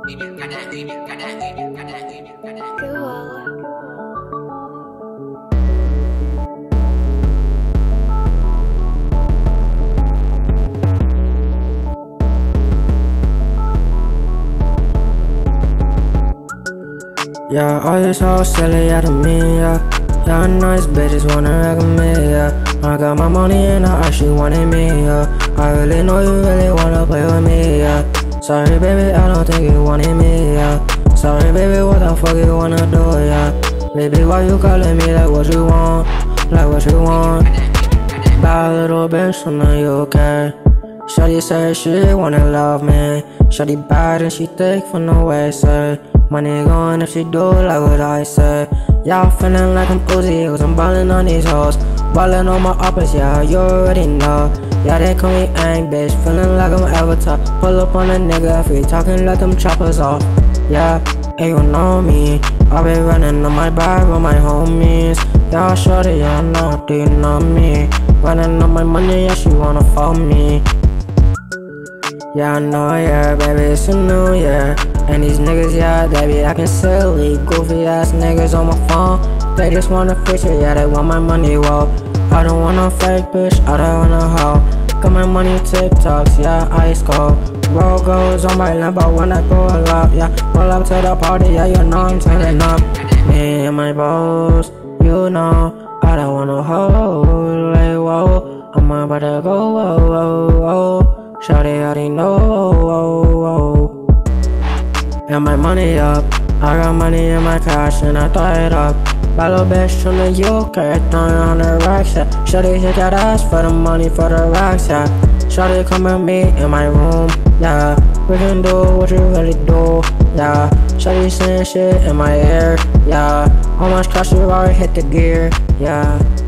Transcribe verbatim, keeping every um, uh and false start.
Yeah, all this all silly out of me, yeah. Yeah, nice bitches wanna recommend me, yeah. I got my money and I actually wanted me, yeah. I really know you really wanna play with me, yeah. Sorry baby, I don't think you wanted me, yeah. Sorry baby, what the fuck you wanna do, yeah. Baby, why you calling me like what you want, like what you want. Bad little bitch, I know you okay. Shawty say she wanna love me. Shawty bad and she thick for no way, say. Money gone if she do like what I say. Y'all feeling like I'm Uzi, cause I'm ballin' on these hoes. Ballin' on my uppers, yeah, you already know. Yeah, they call me Ang, bitch, feeling like I'm Avatar. Pull up on a nigga if he talking, let them choppers off. Yeah, hey, you know me. I be running on my bag with my homies. Y'all shorty, y'all know, do you know me? Running on my money, yeah, she wanna follow me. Yeah, I know, yeah, baby, it's a new year. And these niggas, yeah, they be acting silly. Goofy ass niggas on my phone. They just want a feature, yeah, they want my money, whoa. I don't want no fake bitch, I don't want no hoe. Got my money TikToks, yeah, ice cold. Roll goes on my Lambo when I pull up, yeah. Pull up to the party, yeah, you know I'm turning up. Me and my boss, you know, I don't want no hoe, like, whoa. I'm about to go, whoa, whoa, whoa. Shawty already know, whoa, whoa. And my money up, I got money in my cash and I throw it up. Bad little bitch from the U K, throwing on the racks, yeah. Shawty hit that ass for the money, for the racks, yeah. Shawty come with me in my room, yeah. We can do what you really do, yeah. Shawty saying shit in my ear, yeah. How much cash you already hit the gear, yeah.